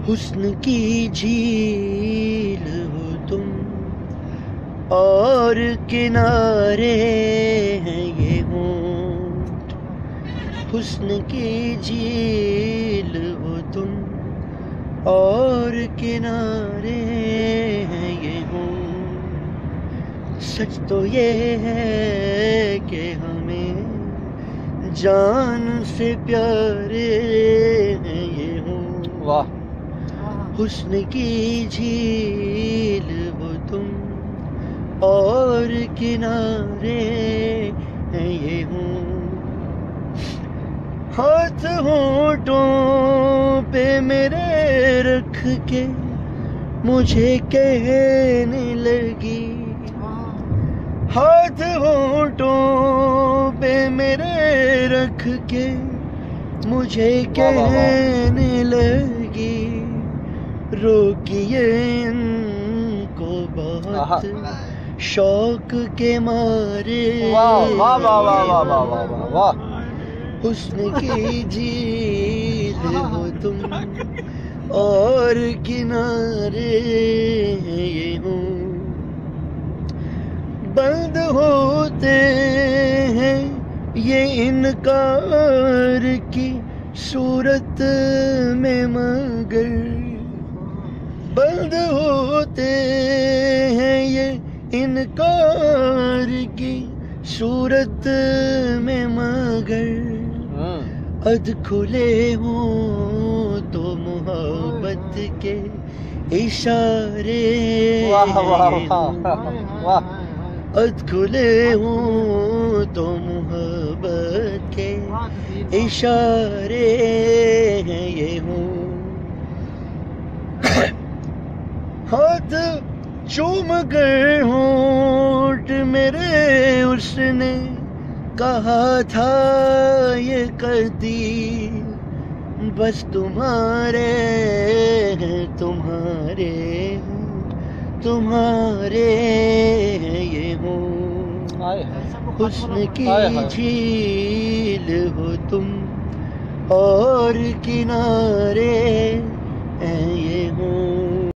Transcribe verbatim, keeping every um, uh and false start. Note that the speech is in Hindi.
हुस्न की झील हो तुम और किनारे हैं ये होंठ। हुस्न की झील हो तुम और किनारे हैं ये होंठ। सच तो ये है कि हमें जान से प्यारे हैं ये होंठ। वाह। हुस्न की झील हो तुम और किनारे हैं ये हूँ। हाथ होठों पे मेरे रख के मुझे कहने लगी। हाथ होठों पे मेरे रख के मुझे कहने लगी। रोकिए इनको बहुत शौक के मारे। वाह वाह वाह वाह वाह वाह वाह वाह। हुस्न की झील हो तुम और किनारे ये हूँ। बंद होते हैं ये इनकार की सूरत में मगर। बंद होते हैं ये इनकार की सूरत में मगर। अध खुले हों तो मोहब्बत के इशारे। वाह वाह वाह वाह। अध खुले हों तो मोहब्बत के इशारे हैं ये हूँ। हाथ चूम गए होंठ मेरे उसने कहा था ये कदी। बस तुम्हारे हैं तुम्हारे तुम्हारे हैं ये हूँ। हुस्न की झील हो तुम और किनारे हैं ये हूँ।